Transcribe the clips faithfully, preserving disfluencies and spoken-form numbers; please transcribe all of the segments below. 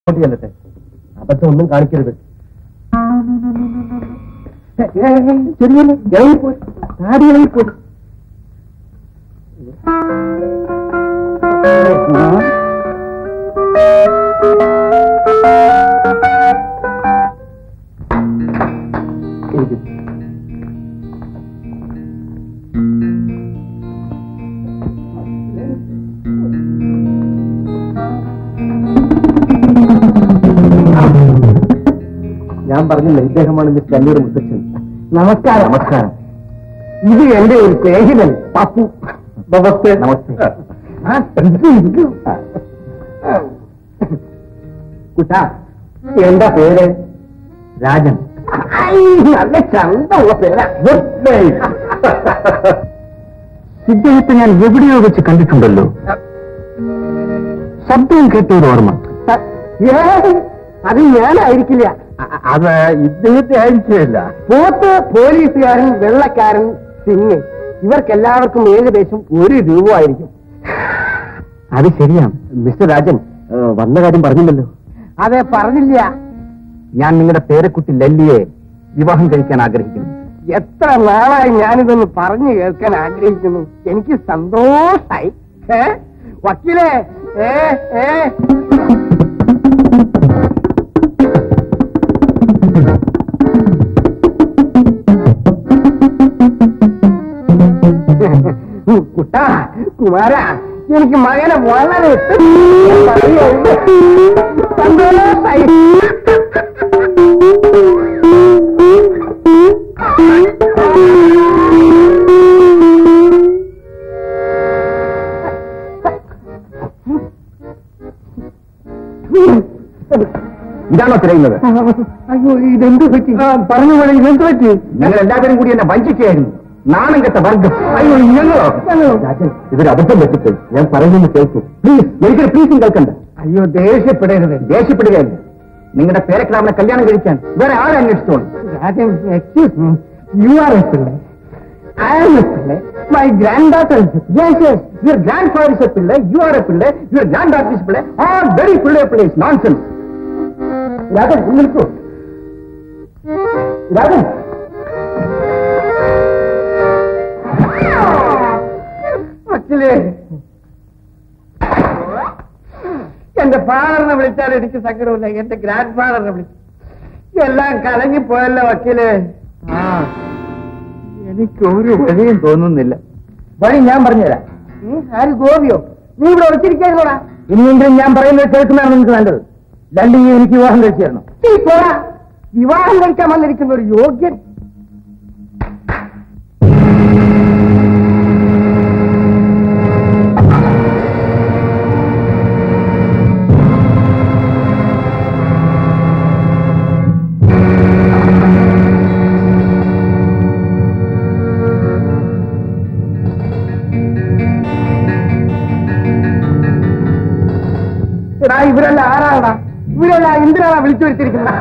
ചെല്ലട്ടെ, അബദ്ധം ഒന്നും കാണിക്കരുത്. ഇറങ്ങിപ്പോ, ആടി ഇറങ്ങിപ്പോ. ഞാൻ പറഞ്ഞില്ല, ഇദ്ദേഹമാണ് മിസ്റ്റർ അല്ലൂർ മുത്തച്ഛൻ. നമസ്കാരം. നമസ്കാരം. ഇത് എന്റെ ഒരു സ്നേഹിതൻ പപ്പു. നമസ്തേ. നമസ്തേ. കുട്ടാ, എന്താ പേര്? രാജൻ. നല്ല ചന്തമുള്ള പേരാ. ഇദ്ദേഹത്തെ ഞാൻ എവിടെയോ വെച്ച് കണ്ടിട്ടുണ്ടല്ലോ. ശബ്ദം കേട്ടൊരു ഓർമ്മ. അത് ഞാനായിരിക്കില്ല. അത് ഇദ്ദേഹത്തെ ആയിരിക്കില്ല. പോത്ത്, പോലീസുകാരൻ, വെള്ളക്കാരൻ, സിംഗ്, ഇവർക്കെല്ലാവർക്കും ഏകദേശം ഒരു രൂപ ആയിരിക്കും. അത് ശരിയാണ്. മിസ്റ്റർ രാജൻ വന്ന കാര്യം പറഞ്ഞില്ലല്ലോ. അതെ, പറഞ്ഞില്ല. ഞാൻ നിങ്ങളുടെ പേരക്കുട്ടി ലല്ലിയെ വിവാഹം കഴിക്കാൻ ആഗ്രഹിക്കുന്നു. എത്ര നാളായി ഞാനിതൊന്ന് പറഞ്ഞു കേൾക്കാൻ ആഗ്രഹിക്കുന്നു. എനിക്ക് സന്തോഷായി. ഏ വക്കീലേ, ഏ ഏ കുട്ടാ, കുമാര, എനിക്ക് മകനെ വളരെ സന്തോഷായി. ഇതാണോ തിരയുന്നത്? അയ്യോ, ഇതെന്ത് പറ്റി? പറഞ്ഞു പോലെ ഇതെന്ത് പറ്റി? ഞങ്ങൾ എല്ലാവരും കൂടി എന്നെ വഞ്ചിക്കുകയായിരുന്നു. നാണം കെട്ട വർഗം. അയ്യോ, ഞങ്ങളോ? ഇതൊരു അബദ്ധം പറ്റിപ്പോയി. ഞാൻ പറയുന്നത് കേൾക്കും. പ്ലീസ്, എനിക്കൊരു പ്ലീസും കേൾക്കണ്ട. അയ്യോ, ദേഷ്യപ്പെടരുത്. ദേഷ്യപ്പെടുകയല്ല, നിങ്ങളുടെ പേരക്കിടാവിനെ കല്യാണം കഴിക്കാൻ വേറെ ആരെ അന്വേഷിച്ചോളൂ. Excuse me, you are a പിള്ളേ. I am a Pillai. My granddaughter is a Pillai. Yes, yes. Your grandfather is a Pillai. You are a Pillai. Your granddaughter is a Pillai. All very Pillai Pillais. Nonsense. Rajan, you will go. Rajan. Actually, എന്റെ ഫാദറിനെ വിളിച്ചാൽ എനിക്ക് സങ്കടമില്ല. എന്റെ grand ഫാദറിനെ വിളിച്ചു. എല്ലാം കലങ്ങിപ്പോയല്ലോ വക്കീല്. ആ, എനിക്ക് ഒരു വഴിയും തോന്നുന്നില്ല. വഴി ഞാൻ പറഞ്ഞുതരാം. ആര് ഗോപിയോ? നീ ഇവിടെ ഉറച്ചിരിക്കായിരുന്നോടാ. ഇനിയെങ്കിലും ഞാൻ പറയുന്നത് കേൾക്കുന്നതാണ് നിങ്ങൾക്ക് നല്ലത്. ലല്ലിയെ എനിക്ക് വിവാഹം കഴിച്ചു തരണം. വിവാഹം കഴിക്കാൻ വന്നിരിക്കുന്ന ഒരു യോഗ്യൻ. ഇവരെല്ലാം ആരാടാ? ഇവരെല്ലാം എന്തിനാണ് വിളിച്ചു വരുത്തിയിരിക്കുന്നത്?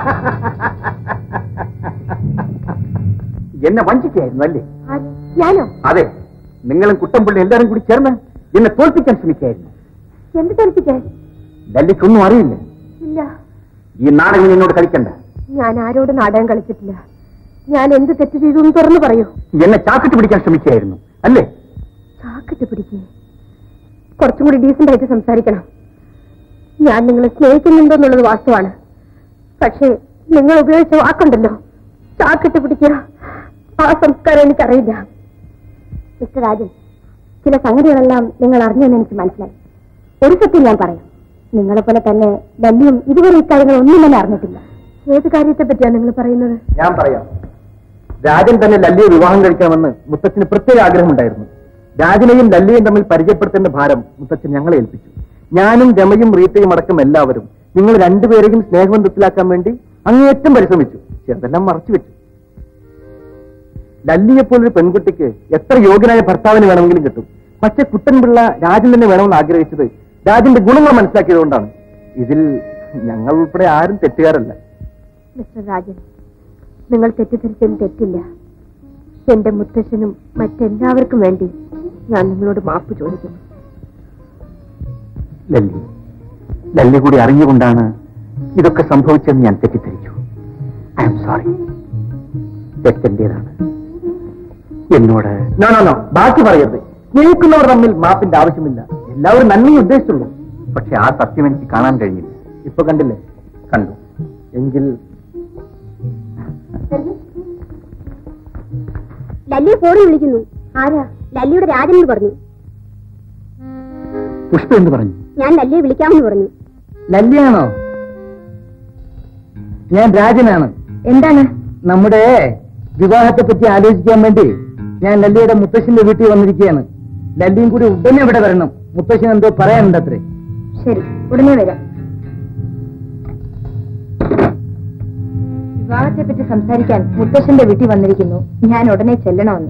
എന്നെ വഞ്ചിക്കായിരുന്നു അല്ലേ? ഞാനോ? അതെ, നിങ്ങളും കുട്ടംപള്ളി എല്ലാരും കൂടി ചേർന്ന് എന്നെ തോൽപ്പിക്കാൻ ശ്രമിക്കായിരുന്നു. എന്ത് തോൽപ്പിക്കാൻ? ലല്ലിക്കൊന്നും അറിയില്ല. ഇല്ല. ഈ നാടകം എന്നോട് കളിക്കണ്ട. ഞാൻ ആരോട് നാടകം കളിച്ചിട്ടില്ല. ഞാൻ എന്ത് തെറ്റ് ചെയ്തു എന്ന് തുറന്നു പറയൂ. എന്നെ ചാക്കിട്ട് പിടിക്കാൻ ശ്രമിക്കായിരുന്നു അല്ലേ? ചാക്കിട്ട് പിടിക്കേ? കുറച്ചും കൂടി ഡീസന്റ് ആയിട്ട് സംസാരിക്കണം. ഞാൻ നിങ്ങളെ സ്നേഹിക്കുന്നുണ്ടോന്നുള്ളത് വാസ്തവാണ്. പക്ഷേ നിങ്ങൾ ഉപയോഗിച്ച വാക്കുണ്ടല്ലോ, ചാക്കിട്ട് പിടിക്കുക, ആ സംസ്കാരം എനിക്കറിയില്ല. മിസ്റ്റർ രാജൻ, ചില സംഗതികളെല്ലാം നിങ്ങൾ അറിഞ്ഞെന്ന് എനിക്ക് മനസ്സിലായി. ഒരു സത്യം ഞാൻ പറയാം. നിങ്ങളെപ്പോലെ തന്നെ ലല്ലിയും ഇതുവരെ ഇക്കാര്യങ്ങൾ ഒന്നും തന്നെ അറിഞ്ഞിട്ടില്ല. ഏത് കാര്യത്തെ പറ്റിയാണ് നിങ്ങൾ പറയുന്നത്? ഞാൻ പറയാം. രാജൻ തന്നെ ലല്ലിയെ വിവാഹം കഴിക്കണമെന്ന് മുത്തച്ഛന് പ്രത്യേക ആഗ്രഹമുണ്ടായിരുന്നു. രാജനെയും ലല്ലിയും തമ്മിൽ പരിചയപ്പെടുത്തേണ്ട ഭാരം മുത്തച്ഛൻ ഞങ്ങളെ ഏൽപ്പിച്ചു. ഞാനും രമയും റീത്തയും അടക്കം എല്ലാവരും നിങ്ങൾ രണ്ടുപേരെയും സ്നേഹബന്ധത്തിലാക്കാൻ വേണ്ടി അങ്ങേയറ്റം പരിശ്രമിച്ചു. ചെറുതെല്ലാം മറച്ചു വെച്ചു. ലല്ലിയെപ്പോലൊരു പെൺകുട്ടിക്ക് എത്ര യോഗ്യനായ ഭർത്താവിന് വേണമെങ്കിലും കിട്ടും. പക്ഷെ കുട്ടൻപിള്ള രാജൻ തന്നെ വേണമെന്ന് ആഗ്രഹിച്ചത് രാജന്റെ ഗുണങ്ങൾ മനസ്സിലാക്കിയതുകൊണ്ടാണ്. ഇതിൽ ഞങ്ങൾ ഉൾപ്പെടെ ആരും തെറ്റുകാരല്ല. മിസ്റ്റർ രാജൻ, നിങ്ങൾ തെറ്റിദ്ധരിച്ചതിന് തെറ്റില്ല. എന്റെ മുത്തശ്ശനും മറ്റെല്ലാവർക്കും വേണ്ടി ഞാൻ നിങ്ങളോട് മാപ്പ് ചോദിക്കുന്നു. ലല്ലി, ലല്ലി കൂടി അറിഞ്ഞുകൊണ്ടാണ് ഇതൊക്കെ സംഭവിച്ചെന്ന് ഞാൻ തെറ്റിദ്ധരിച്ചു. I am sorry. തെറ്റെന്റേതാണ്. എന്നോട് നോ നോ നോ ബാക്കി പറയരുത്. സ്നേഹിക്കുന്നവർ തമ്മിൽ മാപ്പിന്റെ ആവശ്യമില്ല. എല്ലാവരും നന്മയെ ഉദ്ദേശിച്ചുള്ളൂ. പക്ഷെ ആ സത്യം എനിക്ക് കാണാൻ കഴിഞ്ഞില്ല. ഇപ്പൊ കണ്ടില്ലേ? കണ്ടു. എങ്കിൽ ലല്ലിയെ ഫോണിൽ വിളിക്കുന്നു. ആരാ? ലല്ലിയുടെ രാജനെന്ന് പറഞ്ഞു. പുഷ്പ എന്ന് പറഞ്ഞു. ഞാൻ ലല്ലിയെ വിളിക്കാമെന്ന് പറഞ്ഞു. ലല്ലിയാണോ? ഞാൻ രാജനാണ്. എന്താണ്? നമ്മുടെ വിവാഹത്തെ പറ്റി ആലോചിക്കാൻ വേണ്ടി ഞാൻ ലല്ലിയുടെ മുത്തശ്ശന്റെ വീട്ടിൽ വന്നിരിക്കുകയാണ്. ലല്ലിയും കൂടി ഉടനെ ഇവിടെ വരണം. മുത്തശ്ശൻ എന്തോ പറയാനുണ്ട് അത്രേ. ശരി, ഉടനെ വരാം. വിവാഹത്തെ പറ്റി സംസാരിക്കാൻ മുത്തശ്ശന്റെ വീട്ടിൽ വന്നിരിക്കുന്നു. ഞാൻ ഉടനെ ചെല്ലണമെന്ന്.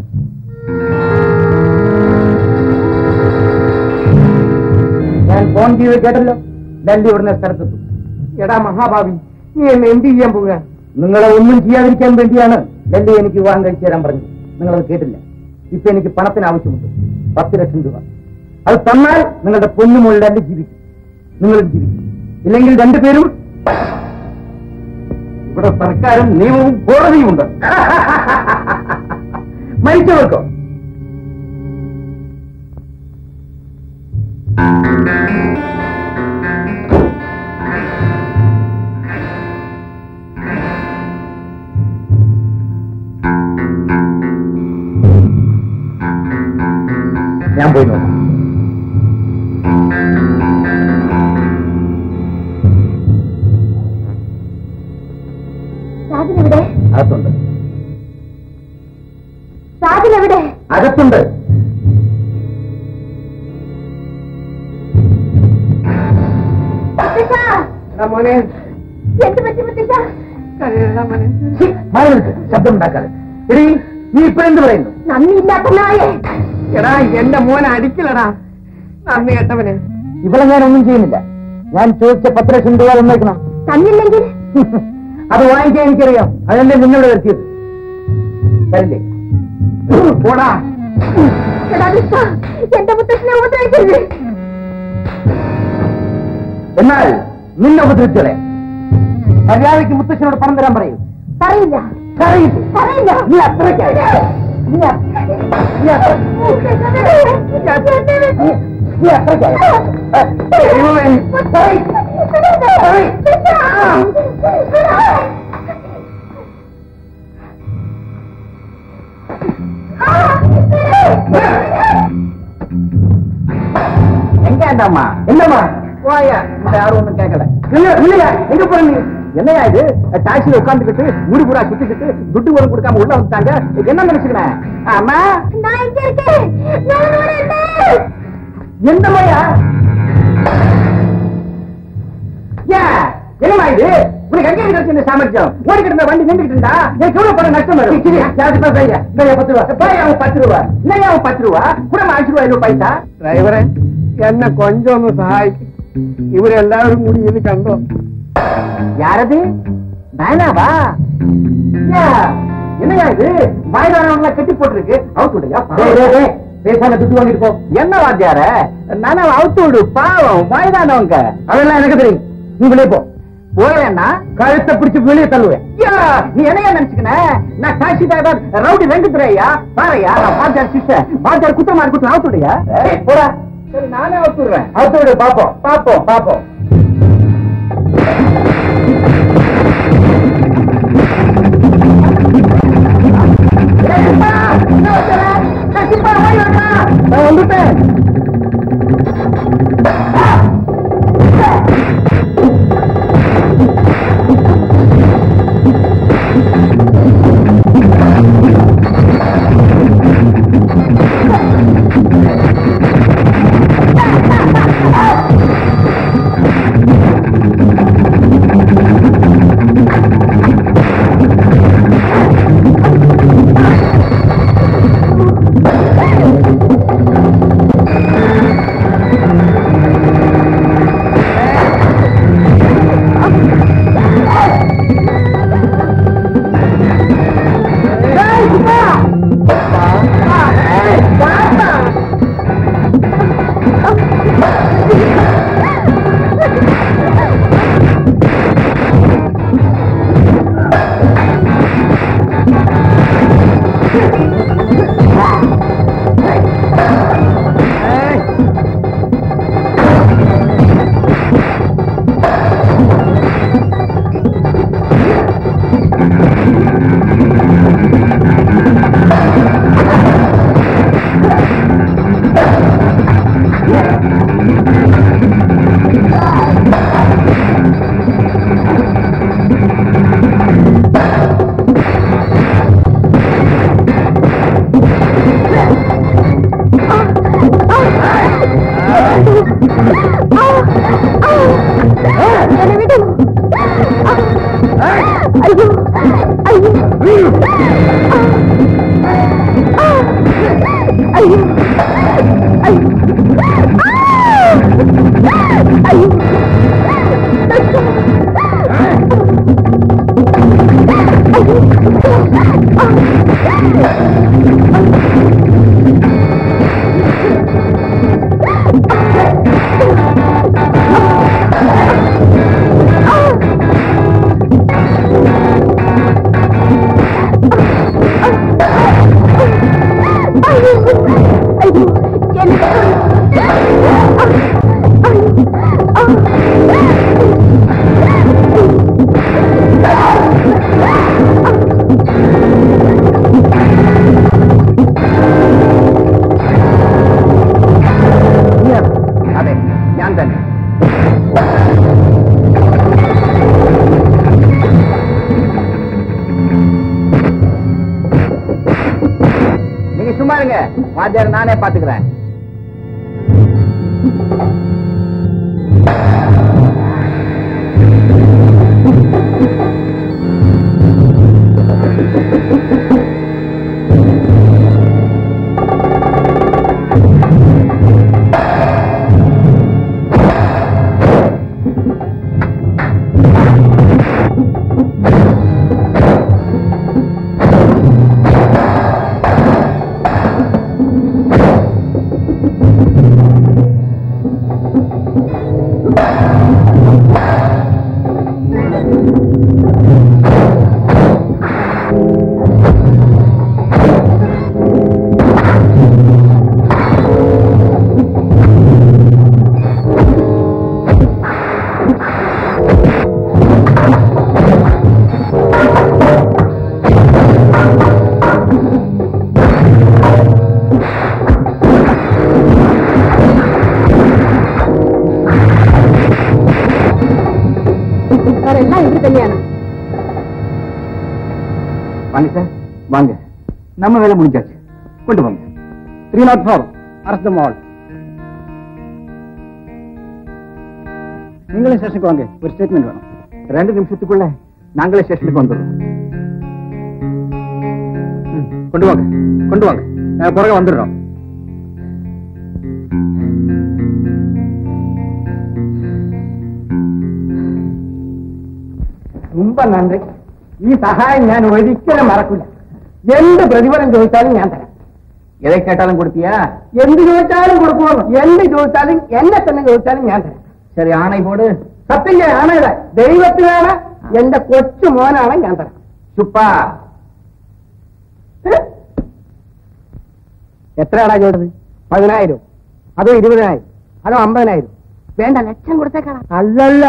ഞാൻ ഫോൺ ചെയ്ത് കേട്ടല്ലോ. ലല്ലി ഉടനെ സ്ഥലത്തെത്തും. എടാ മഹാഭാവി, നീ എന്നെ എന്ത് ചെയ്യാൻ പോവുക? നിങ്ങളെ ഒന്നും ചെയ്യാതിരിക്കാൻ വേണ്ടിയാണ് ലല്ലി എനിക്ക് വിവാഹം കഴിച്ചു തരാൻ പറഞ്ഞത്. നിങ്ങളത് കേട്ടില്ല. ഇപ്പൊ എനിക്ക് പണത്തിന് ആവശ്യമുണ്ട്. പത്ത് ലക്ഷം രൂപ. അത് തന്നാൽ നിങ്ങളുടെ പൊന്നുമുള്ള ലല്ലി ജീവിക്കും. നിങ്ങളും ജീവിക്കും. ഇല്ലെങ്കിൽ രണ്ടുപേരും ഇവിടെ സർക്കാരും നിയമവും കോടതിയുമുണ്ട്. മരിച്ചവർക്കോ? ഞാൻ പോയി നോക്കാം. രാജനെവിടെ? അകത്തുണ്ട്. രാജനെവിടെ? അകത്തുണ്ട്. മോനെ എന്ത് പറ്റി മുത്തശ്ശ? ശബ്ദം ഉണ്ടാക്കാതെ. എടീ, നീ ഇപ്പഴെന്ത് പറയുന്നു? നന്ദിയില്ലാത്ത നായേ. എടാ, എന്റെ മോനെ അടിക്കലടാ. നന്ദി കേട്ടവന്. ഇവിടെ ഞാൻ ഒന്നും ചെയ്യുന്നില്ല. ഞാൻ ചോദിച്ച പത്ത് ലക്ഷം രൂപ തന്നേക്കണം. തന്നില്ലെങ്കിൽ അത് വാങ്ങിക്കാൻ എനിക്കറിയാം. അതല്ലേ നിന്നോട് വരുത്തിയത്. തരില്ലേ? പോടാ. എന്റെ മുത്തശ്ശനെ ഉപദ്രവിക്കരുത്. എന്നാൽ നിന്നെ ഉപദ്രവിച്ചോളെ. മര്യാദയ്ക്ക് മുത്തശ്ശനോട് പണം തരാൻ പറയൂ. പറയില്ല. പറയില്ല. പറയില്ല. നീ അത്രയ്ക്കായി. നീ അത്രയ്ക്കായി. எங்கம்மா என்னம்மா போயா இந்த யாரும் ஒண்ணும் கேட்கல. இல்ல இல்லையா எங்க போறீங்க? என்னையா இது? டாக்ஸில உட்காந்துக்கிட்டு முடி பூரா சுத்திக்கிட்டு துட்டு வரும் கொடுக்காம உள்ள வந்துட்டாங்க. என்ன நினைச்சுக்கிறேன்? ஆமா நான் இங்க இருக்கேன். எந்த மாதிரியா? என்னமா இது? உனக்கு எங்க கிடைச்ச இந்த சாமர்த்தியம்? ஓடிக்கிட்டு இருந்த வண்டி நின்றுட்டு இருந்தா என் எவ்வளவு பணம் நஷ்டம் வரும்? பத்து ரூபா அவன் பத்து ரூபா இல்லையா? அவன் பத்து ரூபா கூட அஞ்சு ரூபா இருபது பைசா. ഡ്രൈവറെ, എന്നെ കൊഞ്ചം ഒന്ന് സഹായിക്കും. ഇവരെല്ലാവരും കൂടി ഇത് കണ്ടോ? யாரது? நானாவா? என்னையா இது? வாய்தானவங்கள கட்டி போட்டுருக்கு. அவுத்து விடுயா. பேசாம துட்டு வாங்கிட்டு போ. என்ன வாத்தியார? நானா அவுத்து விடு. பாவம் வாய்தானவங்க. அதெல்லாம் எனக்கு தெரியும். நீ வெளியே போ. போவேன்னா கழுத்தை பிடிச்சு வெளியே தள்ளுவேன். நீ என்னையா நினைச்சுக்கின? நான் டாக்ஸி டிரைவர் ரவுடி ரெண்டு துறையா பாறையா? நான் வாத்தியார் சிஸ்டர் வாத்தியார் குத்தமா இருக்கட்டும். அவுத்து விடுயா. போடா. சரி, நானே அவுத்து விடுறேன். அவுத்து விடு. பாப்போம் பாப்போம் பாப்போம். நான் வந்துட்டேன். അയ്യോ അയ്യോ അയ്യോ അയ്യോ അതെ ഞാൻ തന്നെ. நீங்க சும்மா இருங்க, வாத்தியார் நானே பாத்துக்கிறேன். வாங்க சார், வாங்க. நம்ம வேலை முடிஞ்சாச்சு. கொண்டு வாங்க. த்ரீ நாட் ஃபோர் அரசு மால். நீங்களே ஸ்டேஷனுக்கு வாங்க, ஒரு ஸ்டேட்மெண்ட் வேணும். ரெண்டு நிமிஷத்துக்குள்ள நாங்களே ஸ்டேஷனுக்கு வந்துடுறோம். கொண்டு வாங்க, கொண்டு வாங்க. பிறகு வந்துடுறோம். ரொம்ப நன்றி. ഈ സഹായം ഞാൻ ഒരിക്കലും മറക്കില്ല. എന്ത് പ്രതിഫലം ചോദിച്ചാലും ഞാൻ തരാം. എதை കേട്ടാലും കൊടുത്തിയാ? എന്ത് ചോദിച്ചാലും കൊടുക്കുമോ? എന്ത് ചോദിച്ചാലും എന്നെ തന്നെ ചോദിച്ചാലും ഞാൻ തരാം. ശരി, ആണை പോട്. സത്യം ഞാൻ ആണയുടെ ദൈവത്തിനാണ്, എന്റെ കൊച്ചു മോനാണ്, ഞാൻ തരാം. ചുപ്പാ. എത്രയാടാ ചോദിച്ചത്? പതിനായിരം? അതോ ഇരുപതിനായിരം? അതോ അമ്പതിനായിരം? വേണ്ട, ലക്ഷം കൊടുത്തേക്കാണ്. അല്ലല്ല,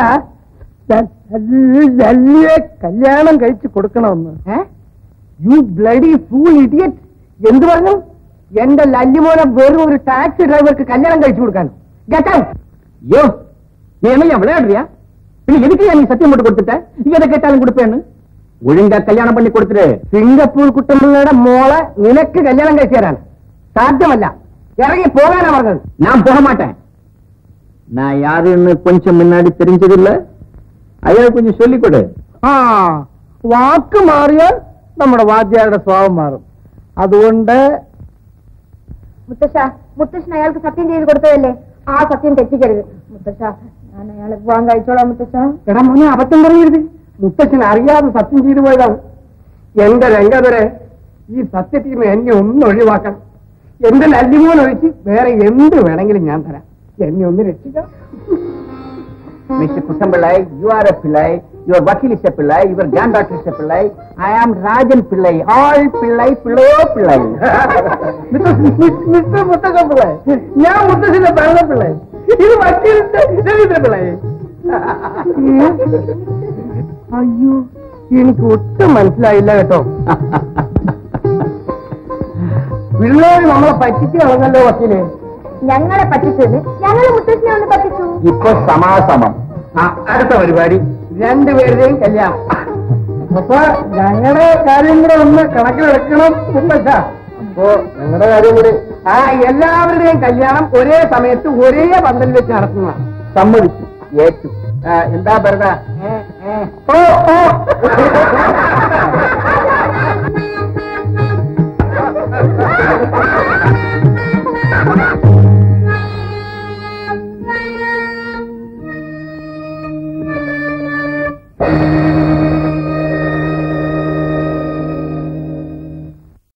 കല്യാണം കഴിച്ച് കൊടുക്കണമെന്ന്. You bloody fool idiot. എന്ത് പറഞ്ഞു? എന്റെ ലല്ലിമോനെ വെറും ഒരു ടാക്സി ഡ്രൈവർക്ക് കല്യാണം കഴിച്ചു കൊടുക്കാൻ. Get out. യോ, നീ എന്നെ വിளையாடுறியா? പിന്നെ എനിക്ക് ഞാൻ ഈ സത്യം പോട്ട് കൊടുത്തിട്ട് ഇവരെ കേട്ടാലും കൊടുപ്പേന്ന്. ഒഴിങ്ക കല്യാണം പണി കൊടുത്തിട്ട് സിംഗപ്പൂർ കുട്ടമ്പിള്ളയുടെ മോളെ നിനക്ക് കല്യാണം കഴിച്ചു തരാൻ സാധ്യമല്ല. ഇറങ്ങി പോകാനാ പറഞ്ഞത്. ഞാൻ പോക മാട്ടേൻ. ഞാൻ യാരുന്ന് കൊഞ്ചം മുന്നാടി തെരിഞ്ഞതില്ല. അയാൾ കുഞ്ഞ് ചൊല്ലിക്കൊടു. ആ, വാക്ക് മാറിയാൽ നമ്മുടെ വാദ്യാരുടെ സ്വഭാവം മാറും. അതുകൊണ്ട് മുത്തശ്ശ, മുത്തശ്ശൻ അയാൾക്ക് സത്യം ചെയ്ത് കൊടുത്തതല്ലേ, ആ സത്യം തെറ്റിക്കരുത് മുത്തശ്ശ. ഞാൻ അയാളെ വിവാഹം കഴിച്ചോളാം മുത്തശ്ശ. എടാ മോനെ, അബദ്ധം പറയരുത്. മുത്തച്ഛൻ അറിയാതെ സത്യം ചെയ്തു പോയതാണ്. എന്റെ രംഗതുരെ, ഈ സത്യത്തിൽ എന്നെ ഒന്ന് ഒഴിവാക്കണം. എന്റെ ലല്ലിമോൻ ഒഴിച്ച് വേറെ എന്ത് വേണമെങ്കിലും ഞാൻ തരാം. എന്നെ ഒന്ന് രക്ഷിക്കാം. Mister Kuttampillai, you are a Pillai, your വക്കീൽ is a Pillai, your granddaughter is a Pillai, I am Rajan Pillai, all Pillai, പിള്ളയോ പിള്ളൈ. മിസ്റ്റർ മുത്തച്ഛൻ പിള്ളൈ, ഞാൻ മുത്തച്ഛന്റെ പറഞ്ഞ പിള്ളൈ, ഇത് വക്കീലിന്റെ രവീന്ദ്ര പിള്ളൈ. അയ്യോ, എനിക്ക് ഒട്ടും മനസ്സിലായില്ല കേട്ടോ. പിള്ളേര് നമ്മളെ പറ്റിച്ച് കളഞ്ഞല്ലോ വക്കീല്. ഞങ്ങളെ പറ്റിച്ചത് ഞങ്ങളെ മുത്തശ്ശനെ ഒന്ന് പറ്റിച്ചു. ഇപ്പൊ സമാസമം. ആ, അടുത്ത പരിപാടി രണ്ടുപേരുടെയും കല്യാണം. അപ്പൊ ഞങ്ങളുടെ കാര്യം കൂടെ ഒന്ന് കണക്കിലെടുക്കണം മുത്തച്ഛ. അപ്പോ ഞങ്ങളുടെ കാര്യം കൂടി, ആ എല്ലാവരുടെയും കല്യാണം ഒരേ സമയത്ത് ഒരേ പന്തൽ വെച്ച് നടത്തുന്നതാണ്. സമ്മതിച്ചു, ഏറ്റു. എന്താ വെറുതെ ഓ ഓ